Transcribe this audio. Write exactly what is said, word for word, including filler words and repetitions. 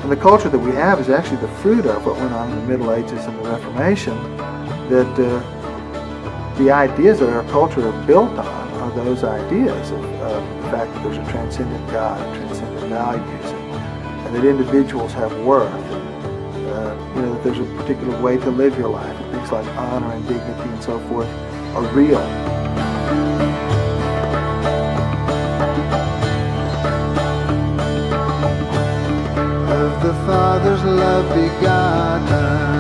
And the culture that we have is actually the fruit of what went on in the Middle Ages and the Reformation, that uh, the ideas that our culture are built on are those ideas of, of the fact that there's a transcendent God, transcendent values, and, and that individuals have worth, and, uh, you know, that there's a particular way to live your life, and things like honor and dignity and so forth are real. Of the Father's love begotten,